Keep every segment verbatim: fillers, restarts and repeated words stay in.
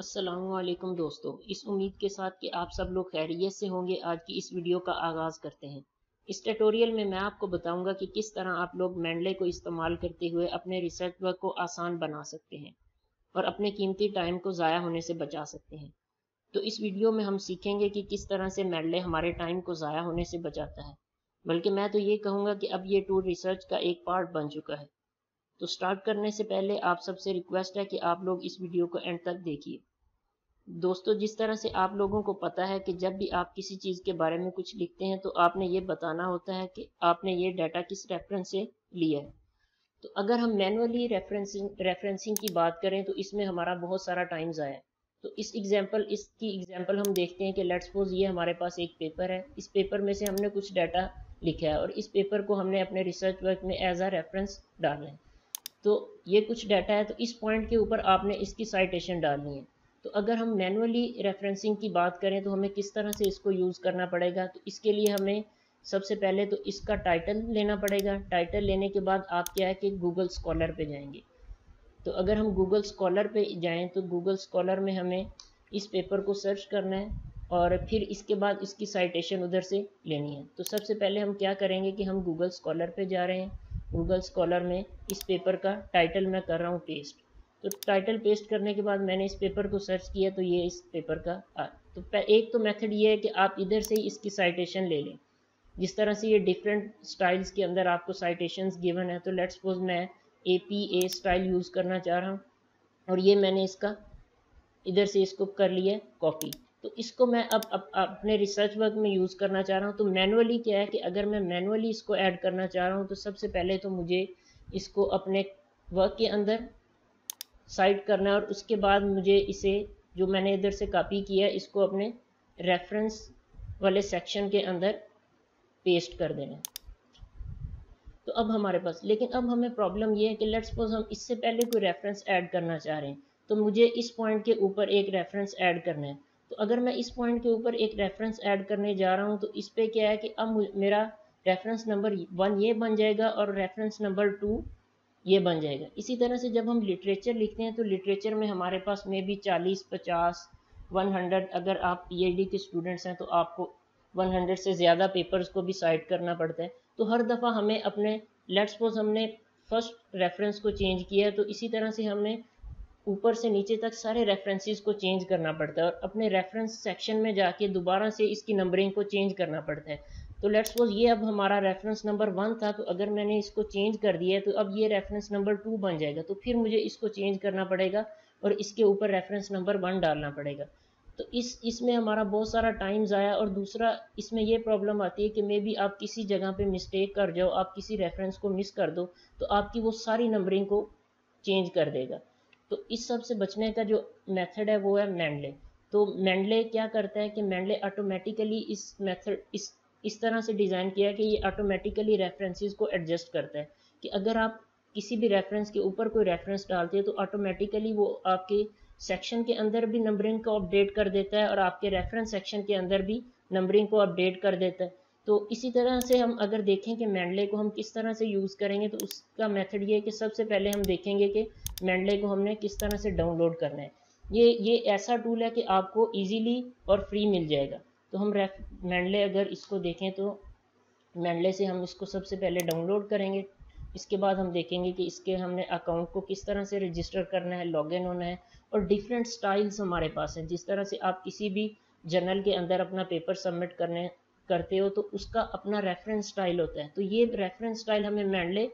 अस्सलामुअलैकुम दोस्तों, इस उम्मीद के साथ कि आप सब लोग खैरियत से होंगे, आज की इस वीडियो का आगाज़ करते हैं। इस ट्यूटोरियल में मैं आपको बताऊंगा कि किस तरह आप लोग मेंडले को इस्तेमाल करते हुए अपने रिसर्च वर्क को आसान बना सकते हैं और अपने कीमती टाइम को ज़ाया होने से बचा सकते हैं। तो इस वीडियो में हम सीखेंगे कि किस तरह से मेंडले हमारे टाइम को ज़ाया होने से बचाता है। बल्कि मैं तो ये कहूँगा कि अब ये टूल रिसर्च का एक पार्ट बन चुका है। तो स्टार्ट करने से पहले आप सबसे रिक्वेस्ट है कि आप लोग इस वीडियो को एंड तक देखिए। दोस्तों, जिस तरह से आप लोगों को पता है कि जब भी आप किसी चीज़ के बारे में कुछ लिखते हैं तो आपने ये बताना होता है कि आपने ये डाटा किस रेफरेंस से लिया है। तो अगर हम मैनुअली रेफरेंसिंग रेफरेंसिंग की बात करें तो इसमें हमारा बहुत सारा टाइम ज़ाया है। तो इस एग्जांपल इसकी एग्जांपल हम देखते हैं कि लेट्स सपोज ये हमारे पास एक पेपर है। इस पेपर में से हमने कुछ डाटा लिखा है और इस पेपर को हमने अपने रिसर्च वर्क में एज अ रेफरेंस डालना है। तो ये कुछ डाटा है, तो इस पॉइंट के ऊपर आपने इसकी साइटेशन डालनी है। तो अगर हम मैनुअली रेफरेंसिंग की बात करें तो हमें किस तरह से इसको यूज़ करना पड़ेगा, तो इसके लिए हमें सबसे पहले तो इसका टाइटल लेना पड़ेगा। टाइटल लेने के बाद आप क्या है कि गूगल स्कॉलर पे जाएंगे। तो अगर हम गूगल स्कॉलर पे जाएं तो गूगल स्कॉलर में हमें इस पेपर को सर्च करना है और फिर इसके बाद इसकी साइटेशन उधर से लेनी है। तो सबसे पहले हम क्या करेंगे कि हम गूगल स्कॉलर पे जा रहे हैं। गूगल स्कॉलर में इस पेपर का टाइटल मैं कर रहा हूँ पेस्ट। तो टाइटल पेस्ट करने के बाद मैंने इस पेपर को सर्च किया तो ये इस पेपर का आ तो एक तो मेथड ये है कि आप इधर से ही इसकी साइटेशन ले लें। जिस तरह से ये डिफरेंट स्टाइल्स के अंदर आपको साइटेशंस गिवन है, तो लेट्स सपोज मैं A P A style use करना चाह रहा हूँ और ये मैंने इसका इधर से इसको कर लिया है कॉपी। तो इसको मैं अब, अब अपने रिसर्च वर्क में यूज़ करना चाह रहा हूँ। तो मैनुअली क्या है कि अगर मैं मैनुअली इसको ऐड करना चाह रहा हूँ तो सबसे पहले तो मुझे इसको अपने वर्क के अंदर साइट करना है और उसके बाद मुझे इसे जो मैंने इधर से कॉपी किया है इसको अपने रेफरेंस वाले सेक्शन के अंदर पेस्ट कर देना है। तो अब हमारे पास लेकिन अब हमें प्रॉब्लम ये है कि लेट्स सपोज हम इससे पहले कोई रेफरेंस ऐड करना चाह रहे हैं, तो मुझे इस पॉइंट के ऊपर एक रेफरेंस ऐड करना है। तो अगर मैं इस पॉइंट के ऊपर एक रेफरेंस ऐड करने जा रहा हूँ तो इस पे क्या है कि अब मेरा रेफरेंस नंबर वन ये बन जाएगा और रेफरेंस नंबर टू ये बन जाएगा। इसी तरह से जब हम लिटरेचर लिखते हैं तो लिटरेचर में हमारे पास में भी चालीस पचास वन हंड्रेड, अगर आप पीएचडी के स्टूडेंट्स हैं तो आपको वन हंड्रेड से ज़्यादा पेपर्स को भी साइट करना पड़ता है। तो हर दफ़ा हमें अपने लेट्स सपोज हमने फर्स्ट रेफरेंस को चेंज किया तो इसी तरह से हमें ऊपर से नीचे तक सारे रेफरेंसेस को चेंज करना पड़ता है और अपने रेफरेंस सेक्शन में जाके दोबारा से इसकी नंबरिंग को चेंज करना पड़ता है। तो लेट्स सपोज ये अब हमारा रेफरेंस नंबर वन था, तो अगर मैंने इसको चेंज कर दिया है तो अब ये रेफरेंस नंबर टू बन जाएगा। तो फिर मुझे इसको चेंज करना पड़ेगा और इसके ऊपर रेफरेंस नंबर वन डालना पड़ेगा। तो इस इसमें हमारा बहुत सारा टाइम ज़ाया। और दूसरा इसमें ये प्रॉब्लम आती है कि मे बी आप किसी जगह पे मिस्टेक कर जाओ, आप किसी रेफरेंस को मिस कर दो तो आपकी वो सारी नंबरिंग को चेंज कर देगा। तो इस सब से बचने का जो मेथड है वो है मेंडले। तो मेंडले क्या करता है कि मेंडले ऑटोमेटिकली इस मेथड इस इस तरह से डिज़ाइन किया है कि ये ऑटोमेटिकली रेफरेंसेस को एडजस्ट करता है कि अगर आप किसी भी रेफरेंस के ऊपर कोई रेफरेंस डालते हैं तो ऑटोमेटिकली वो आपके सेक्शन के अंदर भी नंबरिंग को अपडेट कर देता है और आपके रेफरेंस सेक्शन के अंदर भी नंबरिंग को अपडेट कर देता है। तो इसी तरह से हम अगर देखें कि मेंडले को हम किस तरह से यूज़ करेंगे तो उसका मेथड ये है कि सबसे पहले हम देखेंगे कि मेंडले को हमने किस तरह से डाउनलोड करना है। ये ये ऐसा टूल है कि आपको इजीली और फ्री मिल जाएगा। तो हम रेफ मेंडले अगर इसको देखें तो मेंडले से हम इसको सबसे पहले डाउनलोड करेंगे। इसके बाद हम देखेंगे कि इसके हमने अकाउंट को किस तरह से रजिस्टर करना है, लॉगिन होना है और डिफरेंट स्टाइल्स हमारे पास हैं। जिस तरह से आप किसी भी जर्नल के अंदर अपना पेपर सबमिट करने करते हो तो उसका अपना रेफरेंस स्टाइल होता है। तो ये रेफरेंस स्टाइल हमें मेंडले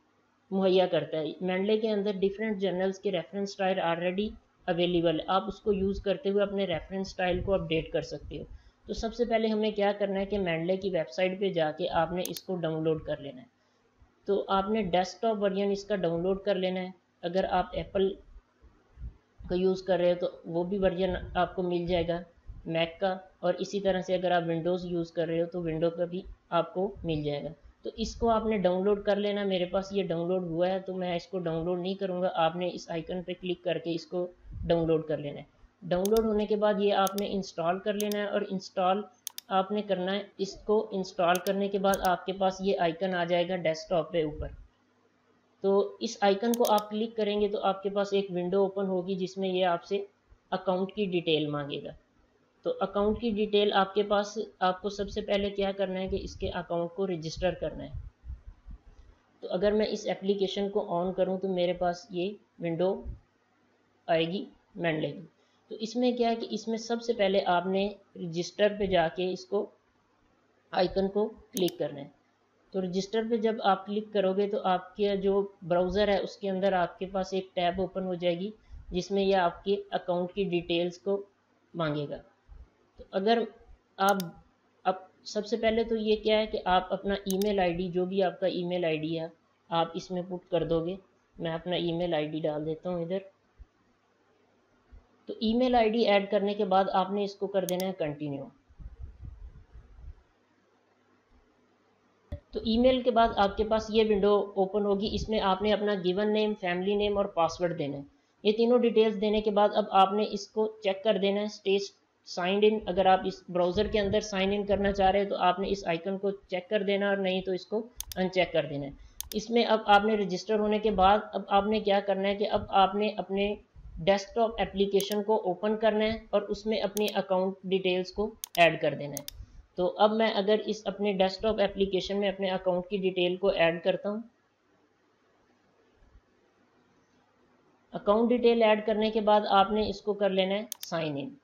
मुहैया करता है। मेंडले के अंदर डिफरेंट जर्नल्स के रेफरेंस स्टाइल ऑलरेडी अवेलेबल है, आप उसको यूज़ करते हुए अपने रेफरेंस स्टाइल को अपडेट कर सकते हो। तो सबसे पहले हमें क्या करना है कि मेंडले की वेबसाइट पे जाके आपने इसको डाउनलोड कर लेना है। तो आपने डेस्कटॉप वर्जन इसका डाउनलोड कर लेना है। अगर आप एप्पल का यूज़ कर रहे हो तो वो भी वर्जन आपको मिल जाएगा मैक का, और इसी तरह से अगर आप विंडोज़ यूज़ कर रहे हो तो विंडो का भी आपको मिल जाएगा। तो इसको आपने डाउनलोड कर लेना। मेरे पास ये डाउनलोड हुआ है तो मैं इसको डाउनलोड नहीं करूँगा, आपने इस आइकन पे क्लिक करके इसको डाउनलोड कर लेना है। डाउनलोड होने के बाद ये आपने इंस्टॉल कर लेना है और इंस्टॉल आपने करना है। इसको इंस्टॉल करने के बाद आपके पास ये आइकन आ जाएगा डेस्कटॉप पे ऊपर। तो इस आइकन को आप क्लिक करेंगे तो आपके पास एक विंडो ओपन होगी जिसमें ये आपसे अकाउंट की डिटेल मांगेगा। तो अकाउंट की डिटेल आपके पास, आपको सबसे पहले क्या करना है कि इसके अकाउंट को रजिस्टर करना है। तो अगर मैं इस एप्लीकेशन को ऑन करूं तो मेरे पास ये विंडो आएगी मेंडले की। तो इसमें क्या है कि इसमें सबसे पहले आपने रजिस्टर पे जाके इसको आइकन को क्लिक करना है। तो रजिस्टर पे जब आप क्लिक करोगे तो आपके जो ब्राउज़र है उसके अंदर आपके पास एक टैब ओपन हो जाएगी जिसमें यह आपके अकाउंट की डिटेल्स को मांगेगा। तो अगर आप अब सबसे पहले तो ये क्या है कि आप अपना ईमेल आईडी, जो भी आपका ईमेल आईडी है, आप इसमें पुट कर दोगे। मैं अपना ईमेल आईडी डाल देता हूँ इधर। तो ईमेल आईडी ऐड करने के बाद आपने इसको कर देना है कंटिन्यू। तो ईमेल के बाद आपके पास ये विंडो ओपन होगी। इसमें आपने अपना गिवन नेम, फैमिली नेम और पासवर्ड देना है। ये तीनों डिटेल्स देने के बाद अब आपने इसको चेक कर देना है स्टे साइंड इन। अगर आप इस ब्राउज़र के अंदर साइन इन करना चाह रहे हैं तो आपने इस आइकन को चेक कर देना, और नहीं तो इसको अनचेक कर देना है। इसमें अब आपने रजिस्टर होने के बाद अब आपने क्या करना है कि अब आपने अपने डेस्कटॉप एप्लीकेशन को ओपन करना है और उसमें अपनी अकाउंट डिटेल्स को ऐड कर देना है। तो अब मैं अगर इस अपने डेस्कटॉप एप्लीकेशन में अपने अकाउंट की डिटेल को ऐड करता हूँ। अकाउंट डिटेल ऐड करने के बाद आपने इसको कर लेना है साइन इन।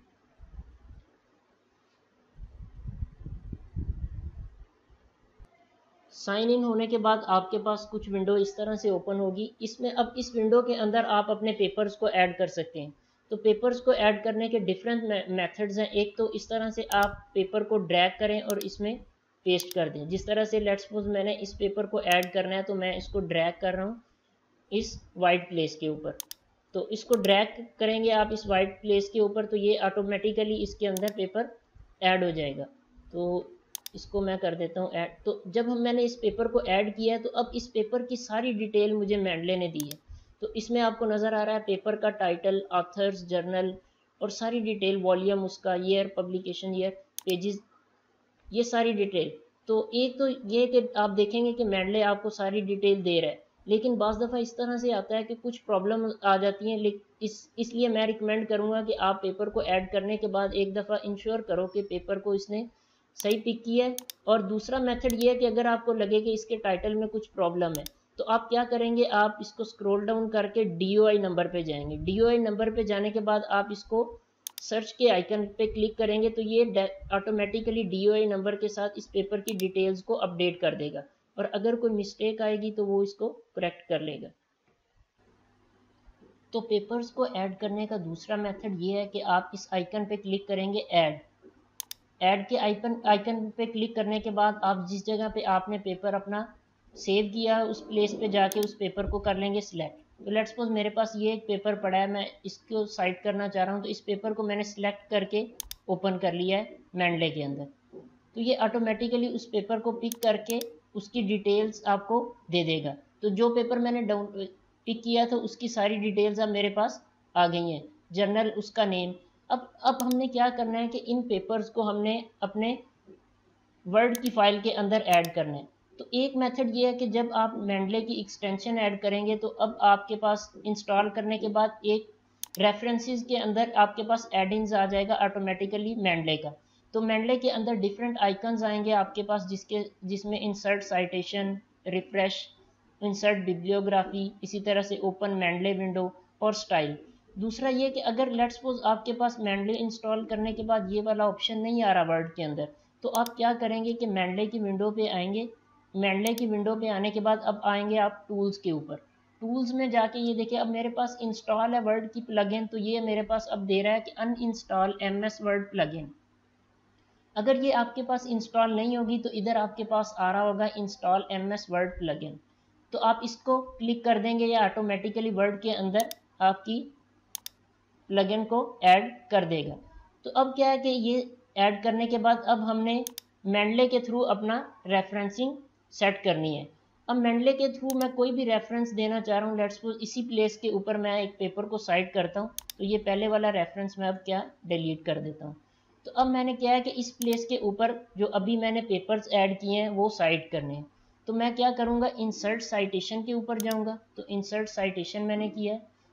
साइन इन होने के बाद आपके पास कुछ विंडो इस तरह से ओपन होगी। इसमें अब इस विंडो के अंदर आप अपने पेपर्स को ऐड कर सकते हैं। तो पेपर्स को ऐड करने के डिफरेंट मेथड्स हैं। एक तो इस तरह से आप पेपर को ड्रैग करें और इसमें पेस्ट कर दें। जिस तरह से लेट्स सपोज मैंने इस पेपर को ऐड करना है तो मैं इसको ड्रैग कर रहा हूँ इस वाइट प्लेस के ऊपर। तो इसको ड्रैग करेंगे आप इस वाइट प्लेस के ऊपर तो ये ऑटोमेटिकली इसके अंदर पेपर ऐड हो जाएगा। तो इसको मैं कर देता हूँ ऐड। तो जब हम मैंने इस पेपर को ऐड किया है तो अब इस पेपर की सारी डिटेल मुझे मेंडले ने दी है। तो इसमें आपको नज़र आ रहा है पेपर का टाइटल, ऑथर्स, जर्नल और सारी डिटेल, वॉल्यूम उसका, ईयर, पब्लिकेशन ईयर, पेजेस, ये सारी डिटेल। तो एक तो ये कि आप देखेंगे कि मेंडले आपको सारी डिटेल दे रहा है, लेकिन बाज़ दफ़ा इस तरह से आता है कि कुछ प्रॉब्लम आ जाती हैं। इस इसलिए मैं रिकमेंड करूँगा कि आप पेपर को ऐड करने के बाद एक दफ़ा इंश्योर करो कि पेपर को इसने सही पिक किया है। और दूसरा मेथड ये है कि अगर आपको लगे कि इसके टाइटल में कुछ प्रॉब्लम है तो आप क्या करेंगे, आप इसको स्क्रॉल डाउन करके डी ओ आई नंबर पे जाएंगे। डी ओ आई नंबर पे जाने के बाद आप इसको सर्च के आइकन पे क्लिक करेंगे तो ये automatically D O I number के साथ इस पेपर की डिटेल्स को अपडेट कर देगा, और अगर कोई मिस्टेक आएगी तो वो इसको करेक्ट कर लेगा। तो पेपर्स को ऐड करने का दूसरा मेथड ये है कि आप इस आइकन पे क्लिक करेंगे ऐड। ऐड के आइकन आइकन पे क्लिक करने के बाद आप जिस जगह पे आपने पेपर अपना सेव किया है उस प्लेस पे जाके उस पेपर को कर लेंगे सिलेक्ट। तो लेट्स सपोज मेरे पास ये एक पेपर पड़ा है, मैं इसको साइड करना चाह रहा हूँ। तो इस पेपर को मैंने सिलेक्ट करके ओपन कर लिया है मेंडले के अंदर। तो ये ऑटोमेटिकली उस पेपर को पिक करके उसकी डिटेल्स आपको दे देगा। तो जो पेपर मैंने डाउन पिक किया था उसकी सारी डिटेल्स अब मेरे पास आ गई हैं, जर्नल, उसका नेम। अब अब हमने क्या करना है कि इन पेपर्स को हमने अपने वर्ड की फाइल के अंदर ऐड करना है। तो एक मेथड ये है कि जब आप मेंडले की एक्सटेंशन ऐड करेंगे तो अब आपके पास इंस्टॉल करने के बाद एक रेफरेंसेस के अंदर आपके पास एडिंग्स आ जाएगा ऑटोमेटिकली मेंडले का। तो मेंडले के अंदर डिफरेंट आइकन्स आएंगे आपके पास जिसके जिसमें insert citation, refresh, insert bibliography, इसी तरह से ओपन मेंडले विंडो और स्टाइल। दूसरा ये कि अगर लेट्स सपोज आपके पास मेंडले इंस्टॉल करने के बाद ये वाला ऑप्शन नहीं आ रहा वर्ड के अंदर, तो आप क्या करेंगे कि मेंडले की विंडो पे आएंगे। मेंडले की विंडो पे आने के बाद अब आएंगे आप टूल्स के ऊपर। टूल्स में जाके ये देखिए अब मेरे पास इंस्टॉल है वर्ड की प्लगइन, तो ये मेरे पास अब दे रहा है कि uninstall M S Word plugin. अगर ये आपके पास इंस्टॉल नहीं होगी तो इधर आपके पास आ रहा होगा install M S Word plugin. तो आप इसको क्लिक कर देंगे या ऑटोमेटिकली वर्ड के अंदर आपकी प्लगइन को ऐड कर देगा। तो अब क्या है कि ये ऐड करने के बाद अब हमने मेंडले के थ्रू अपना रेफरेंसिंग सेट करनी है। अब मेंडले के थ्रू मैं कोई भी रेफरेंस देना चाह रहा हूँ। लेट्स सपोज इसी प्लेस के ऊपर मैं एक पेपर को साइड करता हूँ, तो ये पहले वाला रेफरेंस मैं अब क्या डिलीट कर देता हूँ। तो अब मैंने क्या है कि इस प्लेस के ऊपर जो अभी मैंने पेपर्स ऐड किए हैं वो साइड करने हैं। तो मैं क्या करूँगा, इंसर्ट साइटेशन के ऊपर जाऊँगा। तो इंसर्ट साइटेशन मैंने किया है।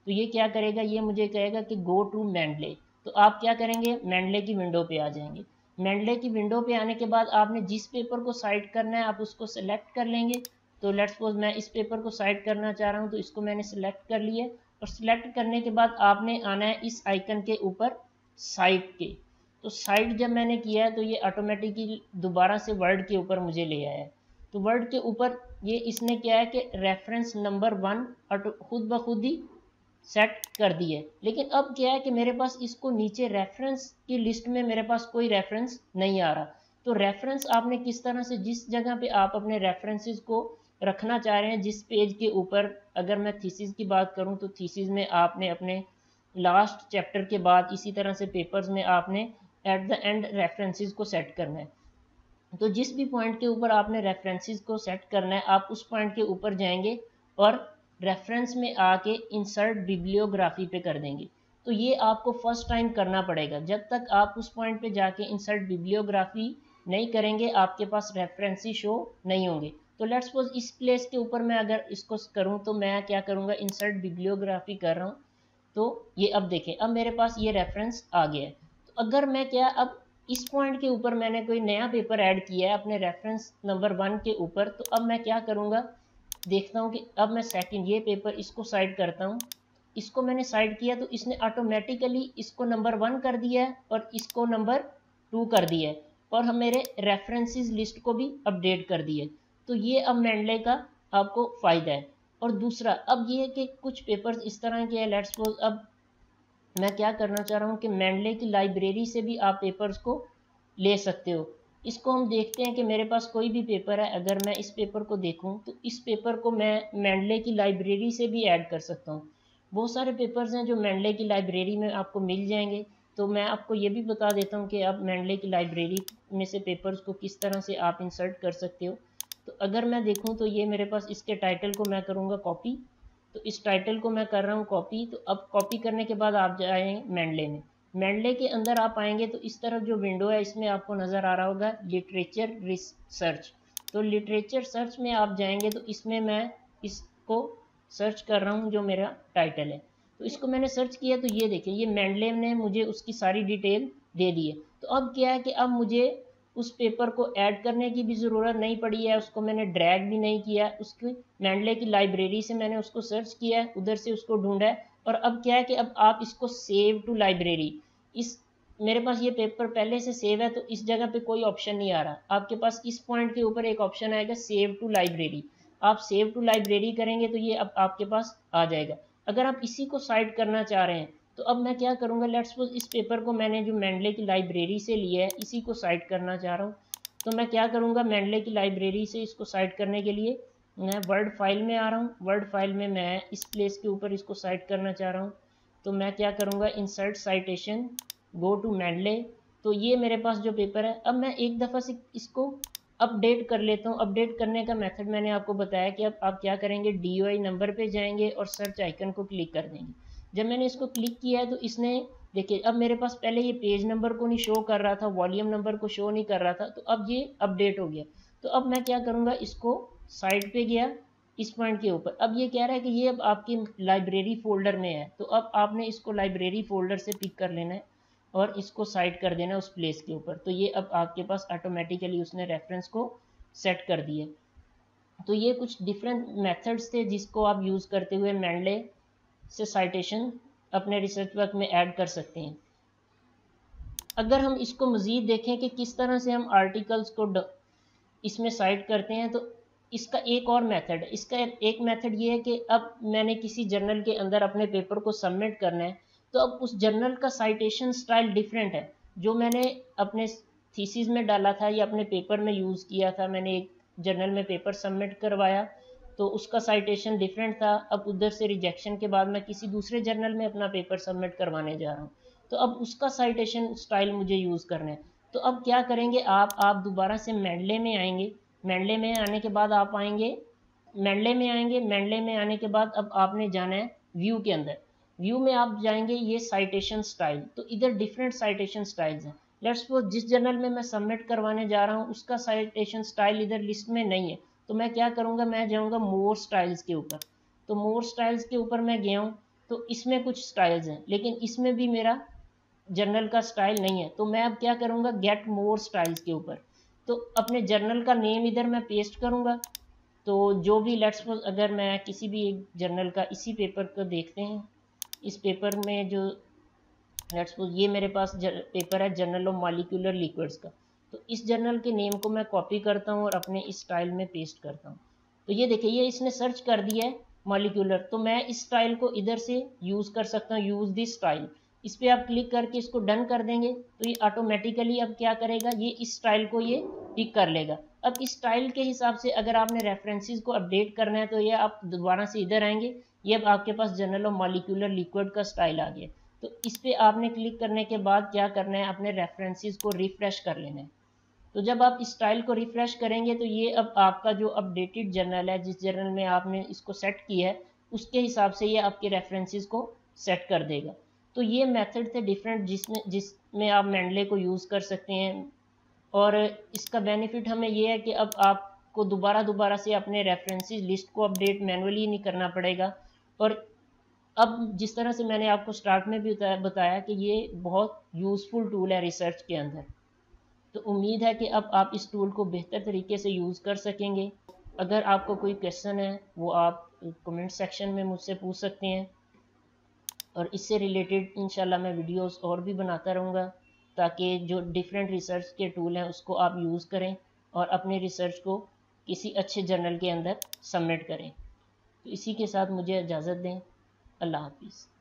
तो ये क्या करेगा, ये मुझे कहेगा कि गो टू मेंडले। तो आप क्या करेंगे, मेंडले की विंडो पे आ जाएंगे। मेंडले की विंडो पे आने के बाद आपने जिस पेपर को साइट करना है आप उसको सेलेक्ट कर लेंगे। तो लेट्स सपोज मैं इस पेपर को साइट करना चाह रहा हूँ, तो इसको मैंने सेलेक्ट कर लिया। और सिलेक्ट करने के बाद आपने आना है इस आइकन के ऊपर साइट के। तो साइट जब मैंने किया है तो ये ऑटोमेटिकली दोबारा से वर्ड के ऊपर मुझे ले आया है। तो वर्ड के ऊपर ये इसने क्या है कि रेफरेंस नंबर वन खुद ब खुद ही सेट कर दी है। लेकिन अब क्या है कि मेरे पास इसको नीचे रेफरेंस की लिस्ट में मेरे पास कोई रेफरेंस नहीं आ रहा। तो रेफरेंस आपने किस तरह से, जिस जगह पे आप अपने रेफरेंसेस को रखना चाह रहे हैं, जिस पेज के ऊपर, अगर मैं थीसिस की बात करूं तो थीसिस में आपने अपने लास्ट चैप्टर के बाद इसी तरह से पेपर्स में आपने एट द एंड रेफरेंसेस को सेट करना है। तो जिस भी पॉइंट के ऊपर आपने रेफरेंसेस को सेट करना है आप उस पॉइंट के ऊपर जाएंगे और रेफरेंस में आके इंसर्ट बिब्लियोग्राफी पे कर देंगे। तो ये आपको फर्स्ट टाइम करना पड़ेगा। जब तक आप उस पॉइंट पे जाके इंसर्ट बिब्लियोग्राफी नहीं करेंगे आपके पास रेफरेंसेस शो नहीं होंगे। तो लेट्स सपोज इस प्लेस के ऊपर मैं अगर इसको करूं तो मैं क्या करूंगा, इंसर्ट बिब्लियोग्राफी कर रहा हूं। तो ये अब देखें, अब मेरे पास ये रेफरेंस आ गया है। तो अगर मैं क्या, अब इस पॉइंट के ऊपर मैंने कोई नया पेपर ऐड किया है अपने रेफरेंस नंबर वन के ऊपर, तो अब मैं क्या करूँगा, देखता हूँ कि अब मैं सेकंड ये पेपर इसको साइड करता हूँ। इसको मैंने साइड किया तो इसने ऑटोमेटिकली इसको नंबर वन कर दिया है और इसको नंबर टू कर दिया है और हम मेरे रेफरेंसेस लिस्ट को भी अपडेट कर दिए। तो ये अब मेंडले का आपको फ़ायदा है। और दूसरा अब ये कि कुछ पेपर्स इस तरह के हैं, लेट्स सपोज अब मैं क्या करना चाह रहा हूँ कि मेंडले की लाइब्रेरी से भी आप पेपर्स को ले सकते हो। इसको हम देखते हैं कि मेरे पास कोई भी पेपर है, अगर मैं इस पेपर को देखूं तो इस पेपर को मैं मेंडले की लाइब्रेरी से भी ऐड कर सकता हूं। बहुत सारे पेपर्स हैं जो मेंडले की लाइब्रेरी में आपको मिल जाएंगे। तो मैं आपको ये भी बता देता हूं कि आप मेंडले की लाइब्रेरी में से पेपर्स को किस तरह से आप इंसर्ट कर सकते हो। तो अगर मैं देखूँ तो ये मेरे पास, इसके टाइटल को मैं करूँगा कॉपी। तो इस टाइटल को मैं कर रहा हूँ कॉपी। तो अब कॉपी करने के बाद आप जाएंगे मेंडले में। मेंडले के अंदर आप आएंगे तो इस तरफ जो विंडो है इसमें आपको नज़र आ रहा होगा लिटरेचर रिसर्च। तो लिटरेचर सर्च में आप जाएंगे तो इसमें मैं इसको सर्च कर रहा हूँ जो मेरा टाइटल है। तो इसको मैंने सर्च किया तो ये देखिए, ये मेंडले ने मुझे उसकी सारी डिटेल दे दी है। तो अब क्या है कि अब मुझे उस पेपर को ऐड करने की भी ज़रूरत नहीं पड़ी है, उसको मैंने ड्रैग भी नहीं किया, उसकी मेंडले की लाइब्रेरी से मैंने उसको सर्च किया है, उधर से उसको ढूंढा है। और अब क्या है कि अब आप इसको सेव टू लाइब्रेरी, इस मेरे पास ये पेपर पहले से सेव है तो इस जगह पे कोई ऑप्शन नहीं आ रहा। आपके पास इस पॉइंट के ऊपर एक ऑप्शन आएगा सेव टू लाइब्रेरी। आप सेव टू लाइब्रेरी करेंगे तो ये अब आपके पास आ जाएगा। अगर आप इसी को साइड करना चाह रहे हैं तो अब मैं क्या करूँगा, लेट्स सपोज इस पेपर को मैंने जो मेंडले की लाइब्रेरी से लिया है इसी को साइड करना चाह रहा हूँ। तो मैं क्या करूँगा, मेंडले की लाइब्रेरी से इसको साइड करने के लिए मैं वर्ड फाइल में आ रहा हूँ। वर्ड फाइल में मैं इस प्लेस के ऊपर इसको साइड करना चाह रहा हूँ। तो मैं क्या करूँगा, insert citation, go to Mendeley. तो ये मेरे पास जो पेपर है, अब मैं एक दफ़ा से इसको अपडेट कर लेता हूँ। अपडेट करने का मेथड मैंने आपको बताया कि अब आप क्या करेंगे, डी ओ आई नंबर पे जाएंगे और सर्च आइकन को क्लिक कर देंगे। जब मैंने इसको क्लिक किया है तो इसने, देखिए अब मेरे पास पहले ये पेज नंबर को नहीं शो कर रहा था, वॉल्यूम नंबर को शो नहीं कर रहा था, तो अब ये अपडेट हो गया। तो अब मैं क्या करूँगा, इसको साइड पे गया इस पॉइंट के ऊपर। अब ये कह रहा है कि ये अब आपकी लाइब्रेरी फोल्डर में है, तो अब आपने इसको लाइब्रेरी फोल्डर से पिक कर लेना है और इसको साइड कर देना उस प्लेस के ऊपर। तो ये अब आपके पास ऑटोमेटिकली उसने रेफरेंस को सेट कर दिए। तो ये कुछ डिफरेंट मेथड्स थे जिसको आप यूज़ करते हुए मेंडले से साइटेशन अपने रिसर्च वर्क में ऐड कर सकते हैं। अगर हम इसको मज़ीद देखें कि किस तरह से हम आर्टिकल्स को इसमें साइट करते हैं, तो इसका एक और मेथड है। इसका एक मेथड ये है कि अब मैंने किसी जर्नल के अंदर अपने पेपर को सबमिट करना है, तो अब उस जर्नल का साइटेशन स्टाइल डिफरेंट है। जो मैंने अपने थीसिस में डाला था या अपने पेपर में यूज़ किया था, मैंने एक जर्नल में पेपर सबमिट करवाया तो उसका साइटेशन डिफरेंट था। अब उधर से रिजेक्शन के बाद मैं किसी दूसरे जर्नल में अपना पेपर सबमिट करवाने जा रहा हूँ, तो अब उसका साइटेशन स्टाइल मुझे यूज़ करना है। तो अब क्या करेंगे, आप आप दोबारा से मेंडले में आएंगे। मेंडले में आने के बाद आप आएंगे मेंडले में आएंगे मेंडले में आने के बाद अब आपने जाना है व्यू के अंदर। व्यू में आप जाएंगे ये साइटेशन स्टाइल, तो इधर डिफरेंट साइटेशन स्टाइल्स हैं। लेट्स सपोज जिस जर्नल में मैं सबमिट करवाने जा रहा हूँ उसका साइटेशन स्टाइल इधर लिस्ट में नहीं है, तो मैं क्या करूँगा, मैं जाऊँगा मोर स्टाइल्स के ऊपर। तो मोर स्टाइल्स के ऊपर मैं गया हूँ। तो इसमें कुछ स्टाइल्स हैं, लेकिन इसमें भी मेरा जर्नल का स्टाइल नहीं है। तो मैं अब क्या करूँगा, गेट मोर स्टाइल्स के ऊपर तो अपने जर्नल का नेम इधर मैं पेस्ट करूँगा। तो जो भी लेट्स सपोज अगर मैं किसी भी एक जर्नल का इसी पेपर को देखते हैं, इस पेपर में जो लेट्स सपोज ये मेरे पास पेपर है जर्नल ऑफ मॉलिक्यूलर लिक्विड्स का, तो इस जर्नल के नेम को मैं कॉपी करता हूँ और अपने इस स्टाइल में पेस्ट करता हूँ। तो ये देखिए ये इसने सर्च कर दिया है मॉलिक्यूलर, तो मैं इस स्टाइल को इधर से यूज़ कर सकता हूँ, यूज़ दिस स्टाइल। इस पर आप क्लिक करके इसको डन कर देंगे तो ये ऑटोमेटिकली अब क्या करेगा, ये इस स्टाइल को ये पिक कर लेगा। अब इस स्टाइल के हिसाब से अगर आपने रेफरेंसेस को अपडेट करना है तो ये आप दोबारा से इधर आएंगे, ये अब आपके पास जर्नल ऑफ मॉलिक्यूलर लिक्विड का स्टाइल आ गया। तो इस पर आपने क्लिक करने के बाद क्या करना है, अपने रेफरेंसेस को रिफ्रेश कर लेना है। तो जब आप इस स्टाइल को रिफ्रेश करेंगे तो ये अब आपका जो अपडेटेड जर्नल है, जिस जर्नल में आपने इसको सेट किया है उसके हिसाब से ये आपके रेफरेंसेस को सेट कर देगा। तो ये मेथड थे डिफरेंट जिसमें जिसमें आप मेंडले को यूज़ कर सकते हैं। और इसका बेनिफिट हमें ये है कि अब आपको दोबारा दोबारा से अपने रेफरेंसेस लिस्ट को अपडेट मैनुअली नहीं करना पड़ेगा। और अब जिस तरह से मैंने आपको स्टार्ट में भी बताया कि ये बहुत यूज़फुल टूल है रिसर्च के अंदर, तो उम्मीद है कि अब आप इस टूल को बेहतर तरीके से यूज़ कर सकेंगे। अगर आपको कोई क्वेश्चन है वो आप कमेंट सेक्शन में मुझसे पूछ सकते हैं, और इससे रिलेटेड इंशाल्लाह मैं वीडियोस और भी बनाता रहूँगा ताकि जो डिफरेंट रिसर्च के टूल हैं उसको आप यूज़ करें और अपने रिसर्च को किसी अच्छे जर्नल के अंदर सबमिट करें। तो इसी के साथ मुझे इजाज़त दें। अल्लाह हाफिज़।